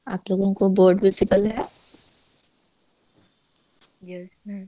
आप लोगों को बोर्ड विजिबल है? Yes ma'am.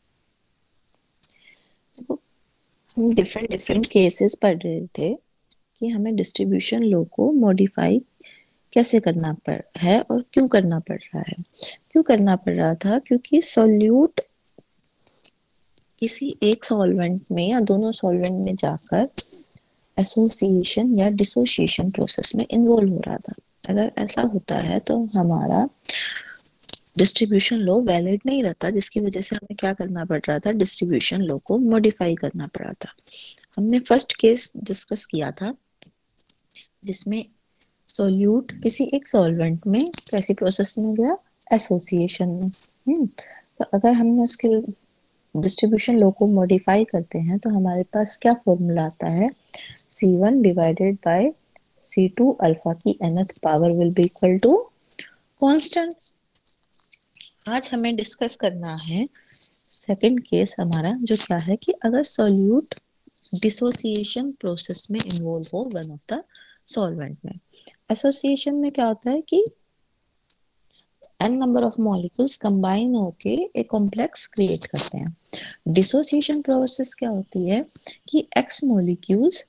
देखो, हम डिफरेंट डिफरेंट केसेस पढ़ रहे थे कि हमें डिस्ट्रीब्यूशन लॉ को मॉडिफाई कैसे करना पड़ है और क्यों करना पड़ रहा है। क्यों करना पड़ रहा था? क्योंकि सॉल्यूट किसी एक सॉल्वेंट में या दोनों सॉल्वेंट में जाकर एसोसिएशन या डिसोसिएशन प्रोसेस में इन्वॉल्व हो रहा था। अगर ऐसा होता है तो हमारा डिस्ट्रीब्यूशन लॉ वैलिड नहीं रहता, जिसकी वजह से हमें क्या करना पड़ रहा था, डिस्ट्रीब्यूशन लॉ को मॉडिफाई करना पड़ा था। हमने फर्स्ट केस डिस्कस किया था जिसमें सोल्यूट किसी एक सॉल्वेंट में कैसी प्रोसेस में गया, एसोसिएशन में। तो अगर हमने उसके डिस्ट्रीब्यूशन लॉ को मॉडिफाई करते हैं तो हमारे पास क्या फॉर्मूला आता है, C1 divided by C2 alpha की nth power will be equal to constant. आज हमें डिस्कस करना है सेकंड केस हमारा, जो क्या है कि अगर सॉल्यूट डिसोसिएशन प्रोसेस में इन्वॉल्व हो वन ऑफ द सॉल्वेंट में। एसोसिएशन में क्या होता है कि n number of molecules combine होके एक कॉम्प्लेक्स क्रिएट करते हैं। डिसोसिएशन प्रोसेस क्या होती है कि x मॉलिक्यूल्स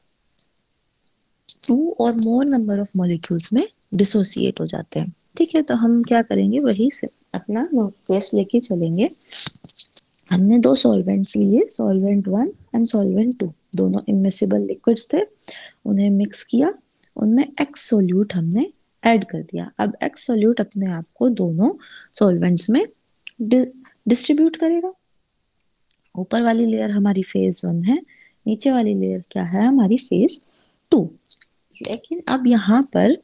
टू और मोर नंबर ऑफ मॉलिक्यूल्स में डिसोसिएट हो जाते हैं। ठीक है, तो हम क्या करेंगे, वही से अपना केस लेके चलेंगे। हमने दो सॉल्वेंट्स लिए, solvent one and solvent two, दोनों इमिसिबल लिक्विड्स थे। उन्हें मिक्स किया, उनमें एक्स सोल्यूट हमने ऐड कर दिया। अब एक्स सोल्यूट अपने आप को दोनों सॉल्वेंट्स में डिस्ट्रीब्यूट करेगा। ऊपर वाली लेयर हमारी फेज वन है, नीचे वाली लेयर क्या है, हमारी फेज टू। लेकिन अब यहाँ पर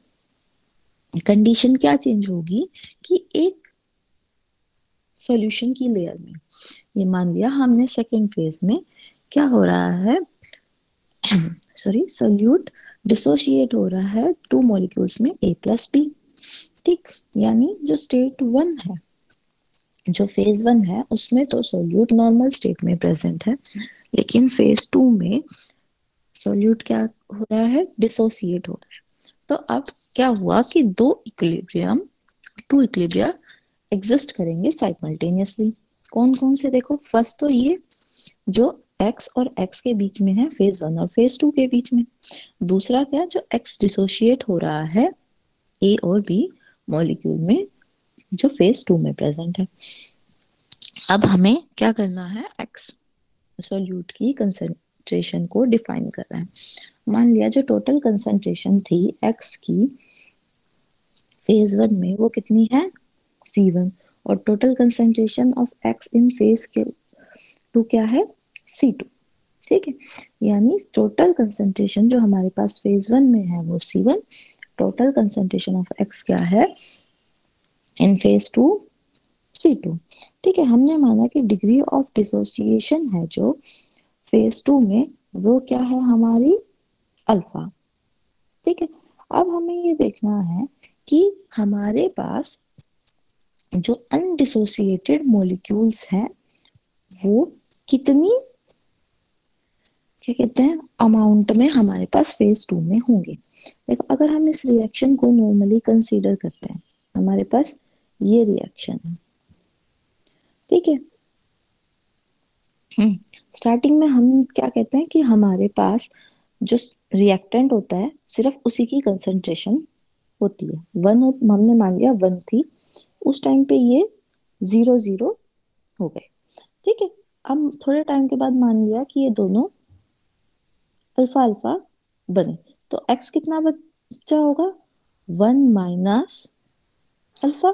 कंडीशन क्या चेंज होगी कि एक सॉल्यूशन की लेयर में, ये मान लिया हमने सेकेंड फेज में क्या हो रहा है, सॉरी, सोल्यूट डिसोशिएट हो रहा है टू मॉलिक्यूल्स में ए प्लस बी। ठीक, यानी जो स्टेट वन है, जो फेज वन है, उसमें तो सोल्यूट नॉर्मल स्टेट में प्रेजेंट है, लेकिन फेज टू में सोल्यूट क्या हो रहा है, डिसोसिएट हो रहा है। तो अब क्या हुआ कि दो इक्विलिब्रियम, टू इक्विलिब्रिया एग्जिस्ट करेंगे साइमल्टेनियसली। कौन कौन से, देखो, फर्स्ट तो ये जो x और x के बीच में है, फेज वन और फेज टू के बीच में। दूसरा क्या, जो x डिसोशिएट हो रहा है ए और बी मॉलिक्यूल में, जो फेज टू में प्रेजेंट है। अब हमें क्या करना है, x सोल्यूट की कंसंट्रेशन को डिफाइन कर रहा है। मान लिया जो टोटल कंसंट्रेशन थी x की फेज वन में, वो कितनी है, C1, और total concentration of x in phase के टू क्या है, C2। ठीक है, यानी टोटल कंसंट्रेशन जो हमारे पास फेज वन में है वो C1, total concentration of x क्या है इन फेज टू, C2। ठीक है, हमने माना कि डिग्री ऑफ डिसोसिएशन है जो फेज टू में, वो क्या है हमारी अल्फा। ठीक है, अब हमें ये देखना है कि हमारे पास जो अनडिसोसिएटेड मॉलिक्यूल्स हैं वो कितनी, क्या कहते हैं, अमाउंट में हमारे पास फेज टू में होंगे। देखो, अगर हम इस रिएक्शन को नॉर्मली कंसीडर करते हैं, हमारे पास ये रिएक्शन है। ठीक है, स्टार्टिंग में हम क्या कहते हैं कि हमारे पास जो रिएक्टेंट होता है सिर्फ उसी की कंसंट्रेशन होती है, वन, हमने मान लिया वन थी उस टाइम पे, ये 0 0 हो गए। ठीक है, अब थोड़े टाइम के बाद मान लिया कि ये दोनों अल्फा अल्फा बने, तो एक्स कितना बचा होगा, वन माइनस अल्फा।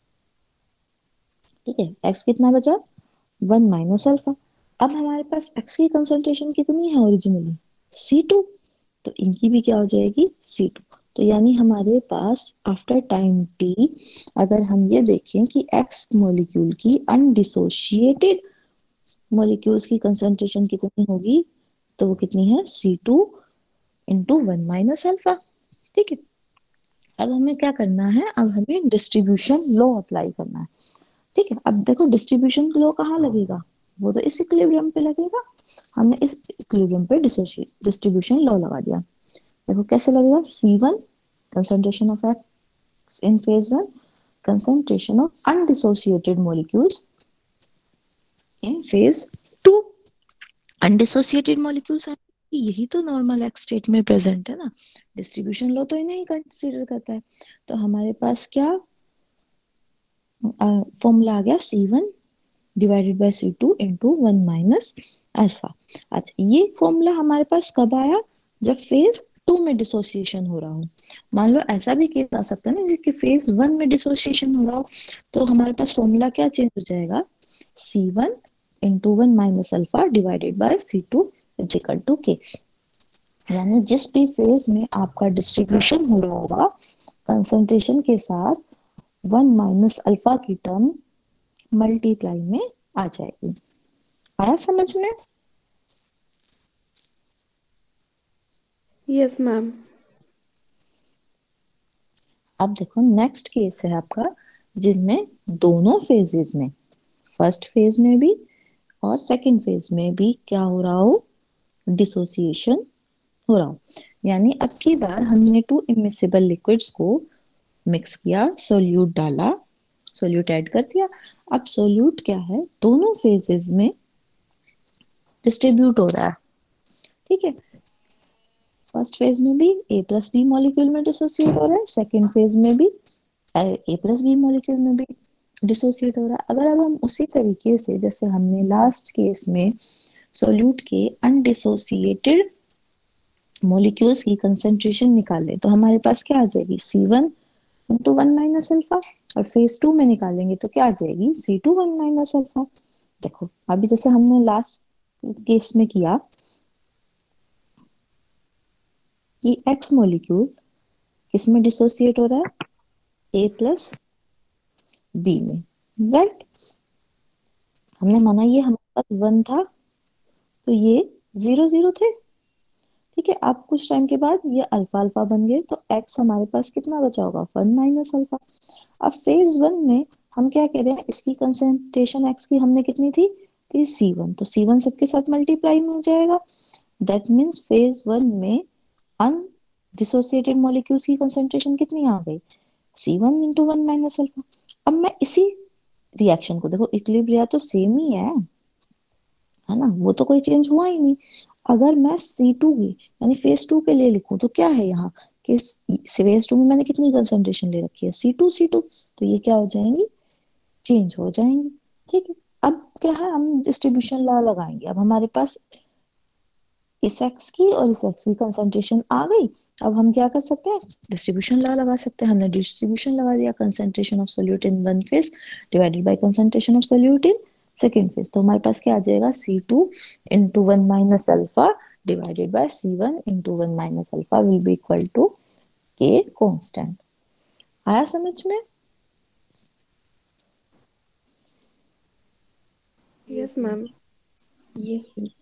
ठीक है, एक्स कितना बचा, वन माइनस अल्फा। अब हमारे पास एक्स की कंसंट्रेशन कितनी है ओरिजिनली, C2, तो इनकी भी क्या हो जाएगी, C2। तो यानी हमारे पास आफ्टर टाइम t, अगर हम ये देखें कि एक्स मॉलिक्यूल की अनडिसोशिएटेड मॉलिक्यूल्स की कंसंट्रेशन कितनी होगी, तो वो कितनी है, C2 × 1 - अल्फा। ठीक है, अब हमें क्या करना है, अब हमें डिस्ट्रीब्यूशन लॉ अप्लाई करना है। ठीक है, अब देखो डिस्ट्रीब्यूशन लॉ कहाँ लगेगा, वो तो इस इक्विलिब्रियम पे लगेगा। हमने इस इक्विलिब्रियम पे डिस्ट्रीब्यूशन लॉ लगा दिया। देखो कैसे लगेगा, C1 concentration of x in phase one concentration of undissociated molecules in phase 2. Undissociated molecules यही तो नॉर्मल एक्स स्टेट में प्रेजेंट है ना, डिस्ट्रीब्यूशन लॉ तो इन्हें ही कंसीडर करता है। तो हमारे पास क्या फॉर्मूला आ गया C1 divided by C2 into 1 minus alpha. अच्छा, ये फॉर्मूला हमारे पास कब आया, जब फेज 2 में डिसोसिएशन हो रहा हो। मान लो ऐसा भी केस आ सकता है ना कि फेज 1 में डिसोसिएशन हो रहा हो, तो हमारे पास फॉर्मूला क्या चेंज हो जाएगा, C1 into 1 minus alpha divided by C2 is equal to K। यानी जिस भी फेज में आपका डिस्ट्रीब्यूशन हो रहा होगा, कंसंट्रेशन के साथ 1 माइनस अल्फा की टर्म मल्टीप्लाई में आ जाएगी। आया समझ में? Yes ma'am. अब देखो नेक्स्ट केस है आपका, जिनमें दोनों फेजेस में, फर्स्ट फेज में भी और सेकंड फेज में भी क्या हो रहा हो, डिसोसिएशन हो रहा हो। यानी अब की बार हमने टू इमिसिबल लिक्विड्स को मिक्स किया, सोल्यूट डाला, सोल्यूट ऐड कर दिया। अब सोल्यूट क्या है, दोनों फेजेस में डिस्ट्रीब्यूट हो रहा है। ठीक है, फर्स्ट फेज में भी ए प्लस बी मॉलिक्यूल में डिसोसिएट हो रहा है, सेकेंड फेज में भी ए प्लस बी मॉलिक्यूल में भी डिसोसिएट हो रहा है। अगर अब हम उसी तरीके से जैसे हमने लास्ट केस में सोल्यूट के अनडिसोसिएटेड मॉलिक्यूल्स की कंसेंट्रेशन निकालें, तो हमारे पास क्या आ जाएगी, C1 इंटू 1 माइनस अल्फा। और फेज 2 में निकालेंगे तो क्या आ जाएगी, C2 1 माइनस अल्फा। देखो अभी जैसे हमने लास्ट केस में किया कि एक्स मॉलिक्यूल किसमें डिसोसिएट हो रहा है, ए प्लस बी में, राइट। हमने माना ये हमारे पास 1 था, तो ये 0 0 थे। ठीक है, अब कुछ टाइम के बाद ये अल्फा अल्फा बन गए, तो एक्स हमारे पास कितना बचा होगा, 1 माइनस अल्फा। अब फेज 1 में हम क्या कह रहे हैं, इसकी कंसंट्रेशन एक्स की हमने कितनी थी C1, तो C1 सबके साथ मल्टीप्लाई में हो जाएगा। दैट मीन्स फेज 1 में अन डिसोसिएटेड मॉलिक्यूल्स की कंसंट्रेशन कितनी आ गई, C1 इंटू 1 माइनस अल्फा। अब मैं इसी रिएक्शन को देखो, इक्विलिब्रिया तो सेम ही है ना, वो तो कोई चेंज हुआ ही नहीं। अगर मैं C2 की यानी फेज 2 के लिए लिखूं तो क्या है यहाँ कि फेज 2 में मैंने कितनी कंसंट्रेशन ले रखी है, C2, तो ये क्या हो जाएंगी, चेंज हो जाएंगी। ठीक है, अब क्या है, हम डिस्ट्रीब्यूशन लॉ लगाएंगे। अब हमारे पास इस एक्स की और इस एक्स की कंसंट्रेशन आ गई। अब हम क्या कर सकते हैं, डिस्ट्रीब्यूशन लॉ लगा सकते हैं। हमने डिस्ट्रीब्यूशन लगा दिया, concentration of solute in one phase divided by concentration of solute in second phase. तो हमारे पास क्या आ जाएगा, C2 into 1 minus alpha divided by C1 into 1 minus alpha will be equal to K constant. आया समझ में? Yes ma'am. ये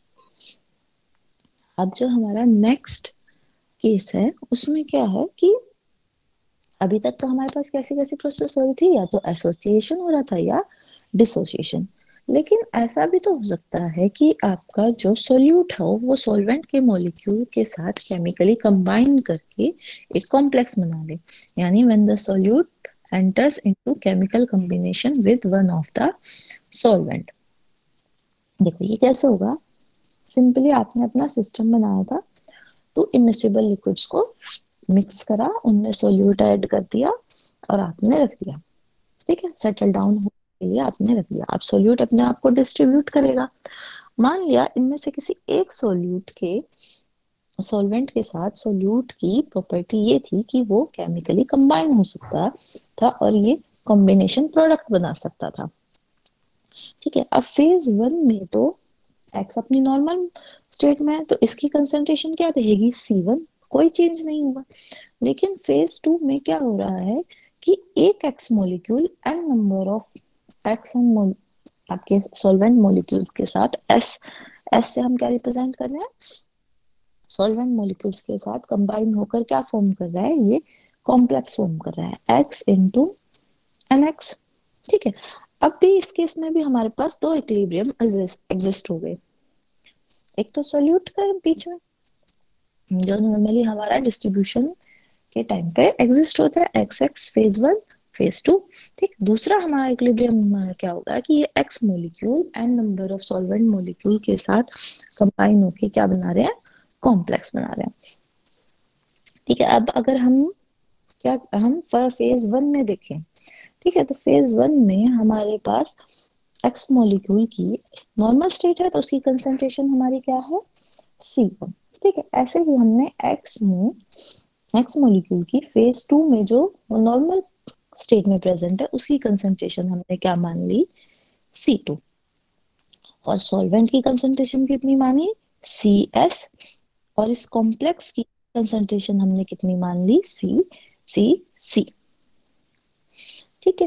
अब जो हमारा नेक्स्ट केस है उसमें क्या है कि अभी तक तो हमारे पास कैसी कैसी प्रोसेस हो रही थी, या तो एसोसिएशन हो रहा था या डिसोसिएशन। लेकिन ऐसा भी तो हो सकता है कि आपका जो सोल्यूट है वो सॉल्वेंट के मॉलिक्यूल के साथ केमिकली कंबाइन करके एक कॉम्प्लेक्स बना ले। यानी when the solute enters into chemical combination with one of the solvent. देखो ये कैसे होगा, सिंपली आपने अपना सिस्टम बनाया था, तो इमिसिबल लिक्विड्स को मिक्स करा, उनमें सोल्यूट ऐड कर दिया और आपने रख दिया। ठीक है, सेटल डाउन होने के लिए आपने रख दिया। अब सोल्यूट अपने आप को डिस्ट्रीब्यूट करेगा। मान लिया इनमें से किसी एक सोल्यूट के सॉल्वेंट के साथ सोल्यूट की प्रॉपर्टी ये थी कि वो केमिकली कंबाइन हो सकता था और ये कॉम्बिनेशन प्रोडक्ट बना सकता था। ठीक है, अब फेज 1 में तो एक्स अपनी नॉर्मल स्टेट में है, तो इसकी कंसंट्रेशन क्या रहेगी, C1, कोई चेंज नहीं होगा। लेकिन फेज 2 में क्या हो रहा है कि एक x molecule n number of x n आपके सॉल्वेंट मॉलिक्यूल्स के साथ एस, एस से हम क्या रिप्रेजेंट कर रहे हैं, सॉल्वेंट मॉलिक्यूल्स के साथ कंबाइन होकर क्या फॉर्म कर रहा है, ये कॉम्प्लेक्स फॉर्म कर रहा है, एक्स इंटू एन एक्स। ठीक है, अब भी इस केस में भी हमारे पास दो इक्विलिब्रियम एग्जिस्ट हो गए। एक तो सोल्यूट का बीच में जो नॉर्मली हमारा डिस्ट्रीब्यूशन के टाइम पे एग्जिस्ट होता है, x x phase 1 phase two. ठीक, दूसरा हमारा इक्विलिब्रियम क्या होगा कि ये x molecule n number of solvent molecule के साथ कंबाइन होके क्या बना रहे हैं, कॉम्प्लेक्स बना रहे हैं। ठीक है, अब अगर हम फेज वन में देखें, ठीक है, तो फेज वन में हमारे पास एक्स मॉलिक्यूल की नॉर्मल स्टेट है तो उसकी कंसंट्रेशन हमारी क्या है, C1। ठीक है, ऐसे ही हमने एक्स मॉलिक्यूल की फेज टू में जो नॉर्मल स्टेट में प्रेजेंट है उसकी कंसंट्रेशन हमने क्या मान ली, C2। और सॉल्वेंट की कंसंट्रेशन कितनी मानी, CS। और इस कॉम्प्लेक्स की कंसंट्रेशन हमने कितनी मान ली, C। ठीक है,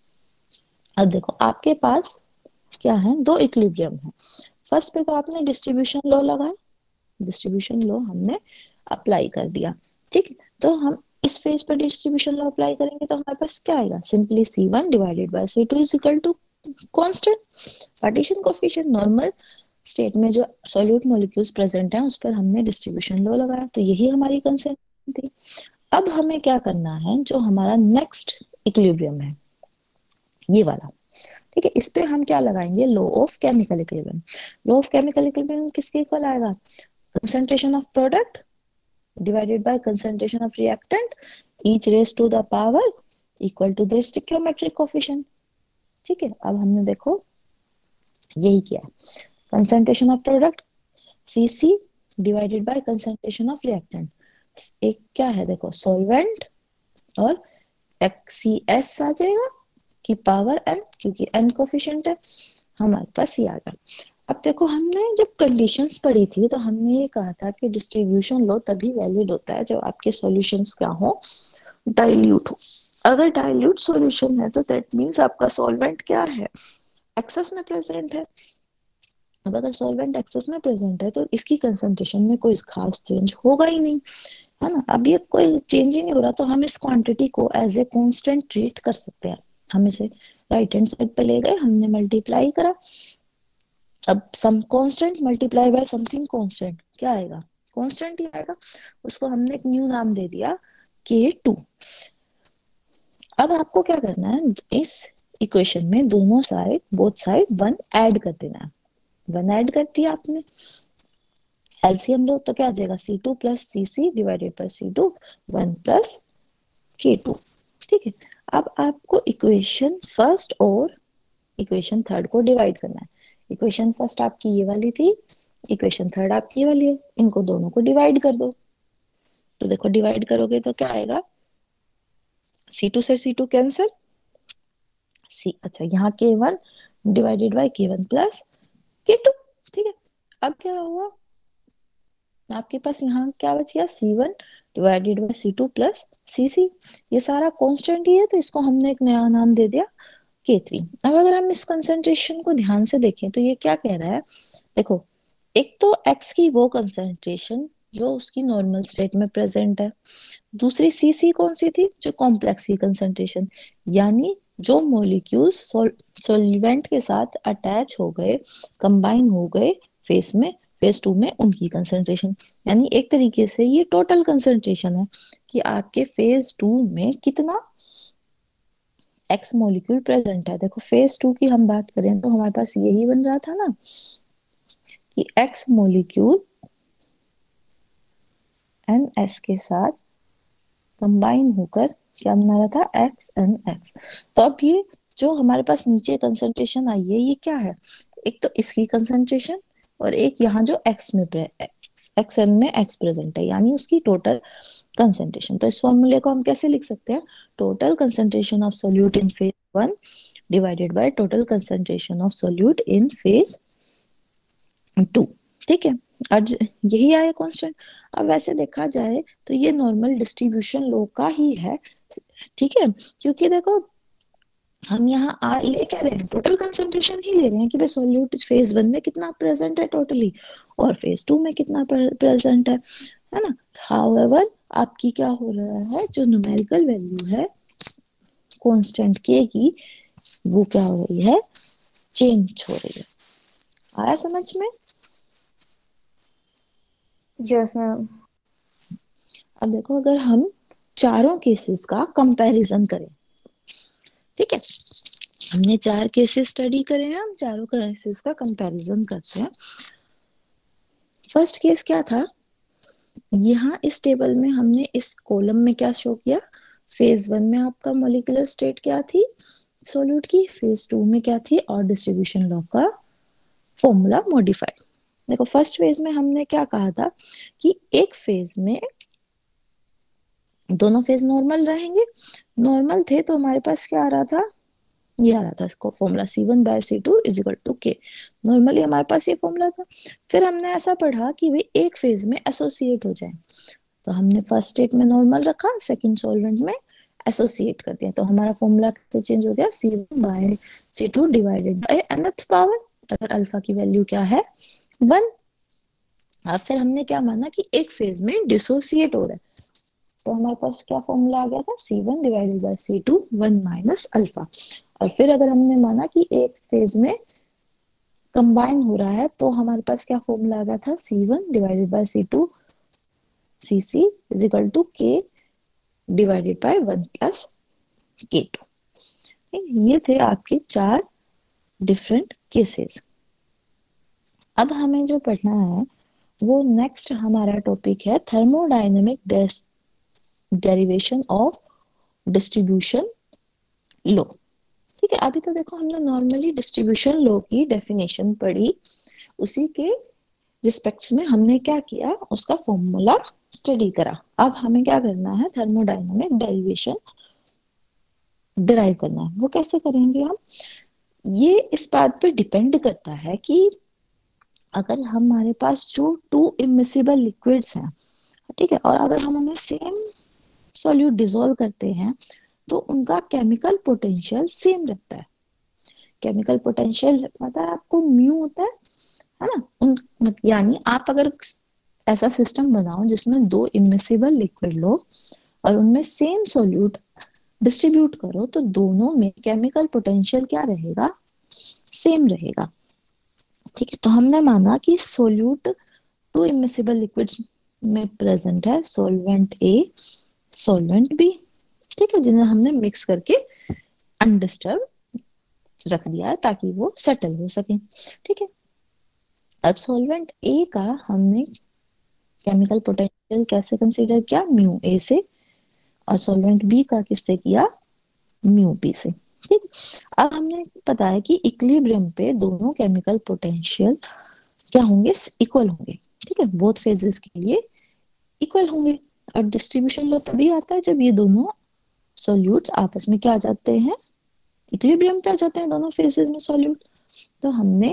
अब देखो आपके पास क्या है, दो इक्विलिब्रियम है। फर्स्ट पे तो आपने डिस्ट्रीब्यूशन लॉ लगाया, डिस्ट्रीब्यूशन लॉ हमने अप्लाई कर दिया। ठीक है, तो हम इस फेज पर डिस्ट्रीब्यूशन लॉ अप्लाई करेंगे तो हमारे पास क्या आएगा, simply C1 divided by C2 is equal to constant partition coefficient. Normal state में जो सॉल्यूट मॉलिक्यूल्स प्रेजेंट हैं उस पर हमने डिस्ट्रीब्यूशन लॉ लगाया, तो यही हमारी कंसेप्ट थी। अब हमें क्या करना है, जो हमारा नेक्स्ट इक्विलिब्रियम है ये वाला, ठीक है, इस पे हम क्या लगाएंगे, law of chemical equilibrium. Law of chemical equilibrium किसके इक्वल आएगा, concentration of product divided by concentration of reactant each raise to the power equal to the stoichiometric coefficient. ठीक है, अब हमने देखो यही किया है, concentration of product Cc divided by concentration of reactant. एक क्या है देखो सॉल्वेंट और XCS आ जाएगा की पावर n, क्योंकि n कोफिशिएंट है, हमारे पास ये आ गया। अब देखो हमने जब कंडीशंस पढ़ी थी तो हमने ये कहा था कि डिस्ट्रीब्यूशन लॉ तभी वैलिड होता है जब आपके सॉल्यूशंस क्या हो, डाइल्यूट हो। अगर डाइल्यूट सॉल्यूशन है तो दैट मींस आपका सॉल्वेंट क्या है, एक्सेस में प्रेजेंट है। अब अगर सॉल्वेंट एक्सेस में प्रेजेंट है तो इसकी कंसंट्रेशन में कोई खास चेंज होगा ही नहीं, है ना। अब ये कोई चेंज ही नहीं हो रहा तो हम इस क्वांटिटी को एज ए कांस्टेंट ट्रीट कर सकते हैं। हम इसे राइट हैंड साइड पे ले गए, हमने मल्टीप्लाई करा, अब some constant multiply by something constant क्या आएगा, कांस्टेंट ही आएगा। उसको हमने एक न्यू नाम दे दिया K2। अब आपको क्या करना है, इस इक्वेशन में दोनों side both side one add कर देना है। वन ऐड कर दिया आपने, एलसीएम लो तो क्या आ जाएगा, C2 plus CC divided by C2 1 plus K2। ठीक है, अब आपको इक्वेशन फर्स्ट और इक्वेशन थर्ड को डिवाइड करना है। इक्वेशन फर्स्ट आपकी ये वाली थी, इक्वेशन थर्ड आपकी ये वाली है, इनको दोनों को डिवाइड कर दो। तो देखो डिवाइड करोगे तो क्या आएगा, C2 से C2 कैंसिल, अच्छा यहाँ K1 divided by K1 plus K2। ठीक है, अब क्या हुआ, आपके पास यहाँ क्या बच गया, C1 divided by C2 plus CC। ये सारा कांस्टेंट ही है तो इसको हमने एक नया नाम दे दिया K3। अब अगर हम इस कंसंट्रेशन को ध्यान से देखें तो ये क्या कह रहा है, देखो एक तो X की वो कंसंट्रेशन जो उसकी नॉर्मल स्टेट में प्रेजेंट है, दूसरी CC कौन सी थी, जो कॉम्प्लेक्स की कंसंट्रेशन, यानी जो मॉलिक्यूल्स सॉल्वेंट के साथ अटैच हो गए, कंबाइन हो गए फेस में, फेज टू में, उनकी कंसंट्रेशन। यानी एक तरीके से ये टोटल कंसंट्रेशन है कि आपके फेज टू में कितना एक्स मॉलिक्यूल प्रेजेंट है। देखो फेज टू की हम बात करें तो हमारे पास यही बन रहा था ना कि एक्स मॉलिक्यूल एन एस के साथ कंबाइन होकर क्या बना रहा था, XNX। तो अब ये जो हमारे पास नीचे कंसंट्रेशन आई है ये क्या है, एक तो इसकी कंसंट्रेशन और एक यहाँ जो एक्स में एक्स एन में एक्स प्रेजेंट है, यानी उसकी टोटल कंसंट्रेशन। तो इस फॉर्मूले को हम कैसे लिख सकते हैं, total concentration of solute in phase one divided by total concentration of solute in phase two. ठीक है, और यही आया कांस्टेंट। अब वैसे देखा जाए तो ये नॉर्मल डिस्ट्रीब्यूशन लॉ का ही है, ठीक है, क्योंकि देखो हम यहाँ ले क्या रहे हैं, टोटल कंसंट्रेशन ही ले रहे हैं कि भाई सोल्यूट फेज वन में कितना प्रेजेंट है टोटली और फेज टू में कितना प्रेजेंट है ना। हाउएवर आपकी क्या हो रहा है, जो न्यूमेरिकल वैल्यू है कांस्टेंट के की, वो क्या हो रही है, चेंज हो रही है। आया समझ में। Yes ma'am. अब देखो अगर हम चारों केसेस का कंपैरिजन करें, ठीक है, हमने 4 केसेस स्टडी करे हैं, हम चारों केसेस का कंपैरिजन करते हैं। फर्स्ट केस क्या था, यहाँ इस टेबल में हमने इस कॉलम में क्या शो किया, फेज 1 में आपका मॉलिक्यूलर स्टेट क्या थी सॉल्यूट की, फेज 2 में क्या थी, और डिस्ट्रीब्यूशन लॉ का फॉर्मूला मॉडिफाइड। देखो फर्स्ट फेज में हमने क्या कहा था कि एक फेज में दोनों फेज नॉर्मल रहेंगे, नॉर्मल थे तो हमारे पास क्या आ रहा था, ये आ रहा था इसको फॉर्मूला C1/C2 = K। नॉर्मली हमारे पास ये फॉर्मूला था। फिर हमने ऐसा पढ़ा कि वे एक फेज में एसोसिएट हो जाए, तो हमने फर्स्ट स्टेट में नॉर्मल रखा, सेकंड सॉल्वेंट में एसोसिएट कर दिया, तो हमारा फॉर्मूला कैसे चेंज हो गया, C1/C2 divided by nth power, अगर अल्फा की वैल्यू क्या है 1। अब फिर हमने क्या माना कि एक फेज में डिसोसिएट हो रहा है, तो हमारे पास क्या फॉर्मूला आ गया था, C1/C2 1 माइनस अल्फा। और फिर अगर हमने माना कि एक फेज में कंबाइन हो रहा है, तो हमारे पास क्या फॉर्मूला आ गया था, C1/C2 Cc = K divided by 1 plus K2। ये थे आपके 4 डिफरेंट केसेस। अब हमें जो पढ़ना है वो नेक्स्ट हमारा टॉपिक है thermodynamic derivation of distribution law. ठीक है, अभी तो देखो हमने नॉर्मली डिस्ट्रीब्यूशन लॉ की डेफिनेशन पढ़ी, उसी के रिस्पेक्ट्स में हमने क्या किया, उसका फॉर्मूला स्टडी करा। अब हमें क्या करना है, थर्मोडायनेमिक डेरिवेशन डिराइव करना है। वो कैसे करेंगे हम, ये इस बात पे डिपेंड करता है कि अगर हमारे पास जो 2 इमिसिबल लिक्विड्स हैं, ठीक है, और अगर हम उन्हें सेम सॉल्यूट डिसॉल्व करते हैं तो उनका केमिकल पोटेंशियल सेम रहता है। केमिकल पोटेंशियल पता है आपको, म्यू होता है ना, उन यानी आप अगर ऐसा सिस्टम बनाओ जिसमें 2 इमिसिबल लिक्विड लो और उनमें सेम सॉल्यूट डिस्ट्रीब्यूट करो, तो दोनों में केमिकल पोटेंशियल क्या रहेगा, सेम रहेगा। ठीक है, तो हमने माना कि सोल्यूट 2 इमिसिबल लिक्विड्स में प्रेजेंट है, सॉल्वेंट ए सॉल्वेंट बी, ठीक है, जिन्हें हमने मिक्स करके अनडिस्टर्ब रख दिया है ताकि वो सेटल हो सके। ठीक है, अब सॉल्वेंट ए का हमने केमिकल पोटेंशियल कैसे कंसीडर किया, म्यू ए से, और सॉल्वेंट बी का किससे किया, म्यू बी से। ठीक, अब हमने पता है कि इक्विलिब्रियम पे दोनों केमिकल पोटेंशियल क्या होंगे, इक्वल होंगे। ठीक है, बोथ फेजेस के लिए इक्वल होंगे। और डिस्ट्रीब्यूशन लॉ तभी आता है जब ये दोनों सॉल्यूट्स आपस में क्या आ जाते हैं, इक्विलिब्रियम पे आ जाते हैं दोनों फेजेस में सॉल्यूट। तो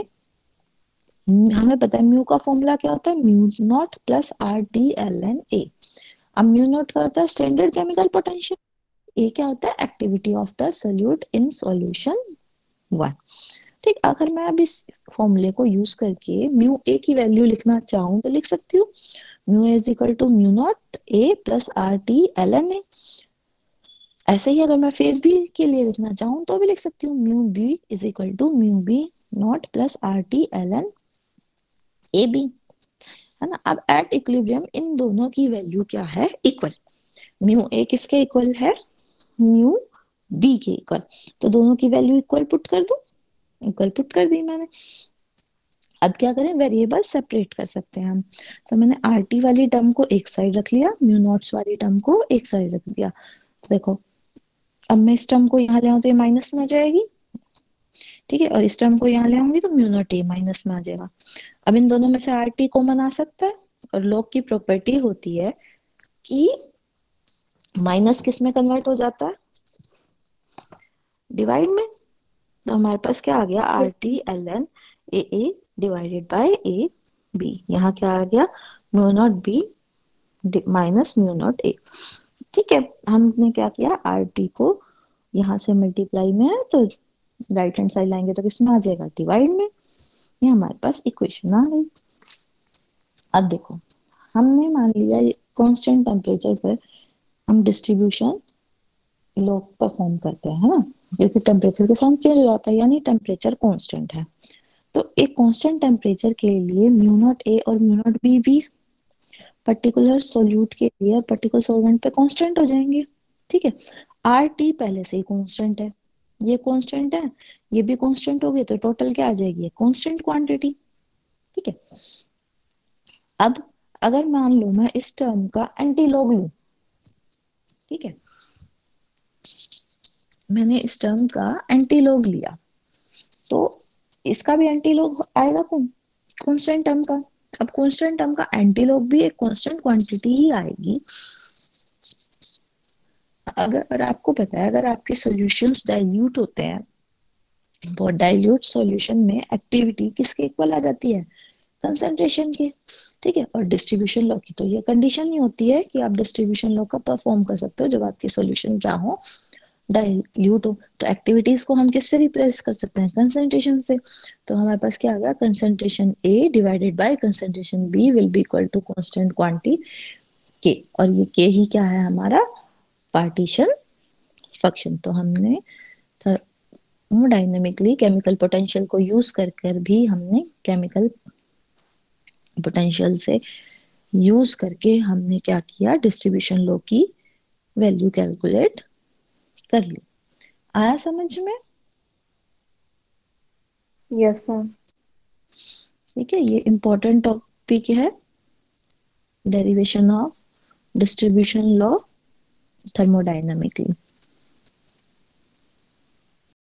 हमें पता है म्यू का फॉर्मूला क्या होता है, mu not plus RT ln A। अब म्यू नॉट का होता है स्टैंडर्ड केमिकल पोटेंशियल, ए क्या होता है activity of the solute in solution 1। ठीक, अगर मैं अब इस फॉर्मूले को यूज करके म्यू ए की वैल्यू लिखना चाहूँ तो लिख सकती हूँ, mu A is equal to mu not A plus RT ln A। ऐसे ही अगर मैं फेज बी के लिए लिखना चाहूँ तो भी लिख सकती हूँ, mu B is equal to mu B not plus RT ln AB, है ना। अब एट इक्विलिब्रियम इन दोनों की वैल्यू क्या है, इक्वल। म्यू ए किसके इक्वल है, म्यू बी के इक्वल, तो दोनों की वैल्यू इक्वल पुट कर दूं, इक्वल पुट कर दी मैंने। अब क्या करें, वेरिएबल सेपरेट कर सकते हैं हम, तो मैंने RT वाली टर्म को एक साइड रख लिया, म्यू नॉट्स वाली टर्म को एक साइड रख दिया। तो देखो अब मैं इस टर्म को यहाँ ले आऊं तो ये माइनस में हो जाएगी, ठीक है, और इस टर्म को यहाँ ले आऊंगी तो म्यू नॉट ए माइनस में आ जाएगा। अब इन दोनों में से RT कॉमन आ सकता है, और लॉग की प्रॉपर्टी होती है कि माइनस किस में कन्वर्ट हो जाता है, डिवाइड में। तो हमारे पास क्या आ गया, RT ln AA divided by AB। यहाँ क्या आ गया, mu not B minus mu not A. ठीक है, हमने क्या किया, RT को यहाँ से मल्टीप्लाई में है तो राइट हैंड साइड लाएंगे तो किसमें आ जाएगा, डिवाइड में। ये हमारे पास इक्वेशन आ गई। अब देखो हमने मान लिया कांस्टेंट टेम्परेचर पर हम डिस्ट्रीब्यूशन लॉ परफॉर्म करते हैं, है ना, क्योंकि टेम्परेचर के साथ चेंज हो जाता है, यानी टेम्परेचर कांस्टेंट है। तो एक कांस्टेंट टेम्परेचर के लिए म्यू नॉट ए और म्यू नॉट बी भी पर्टिकुलर सोल्यूट के लिए पर्टिकुलर सॉल्वेंट पे कांस्टेंट हो जाएंगे। ठीक है, RT पहले से ही कांस्टेंट है, ये कांस्टेंट है, ये भी कांस्टेंट हो गए, तो टोटल क्या आ जाएगी, कांस्टेंट क्वांटिटी। ठीक है। अब अगर मान लो मैं इस टर्म का एंटीलॉग लूं, ठीक है, मैंने इस टर्म का एंटीलॉग लिया, तो इसका भी एंटीलॉग आएगा कौन, कांस्टेंट टर्म का। अब कांस्टेंट टर्म का एंटीलॉग भी एक कांस्टेंट क्वांटिटी ही आएगी। अगर आपको पता है, अगर आपके सॉल्यूशंस डाइल्यूट होते हैं, वो डाइल्यूट सॉल्यूशन में एक्टिविटी किसके इक्वल आ जाती है, कंसंट्रेशन के। ठीक है। और डिस्ट्रीब्यूशन लॉ की तो ये कंडीशन ही होती है कि आप डिस्ट्रीब्यूशन लॉ का परफॉर्म कर सकते हो जब आपके सॉल्यूशन क्या हो, डाइल्यूट हो। तो एक्टिविटीज को हम किससे रिप्लेस कर सकते हैं, कंसंट्रेशन से। तो हमारे पास क्या आ गया, concentration A divided by concentration B will be equal to constant quantity के। और ये के ही क्या है हमारा, पार्टीशन फंक्शन। तो हमने थर्मोडायनेमिकली केमिकल पोटेंशियल को यूज कर कर भी हमने केमिकल पोटेंशियल से यूज करके हमने क्या किया, डिस्ट्रीब्यूशन लॉ की वैल्यू कैलकुलेट कर ली। आया समझ में। Yes ma'am. ठीक है, ये इंपॉर्टेंट टॉपिक है, derivation of distribution law thermodynamically.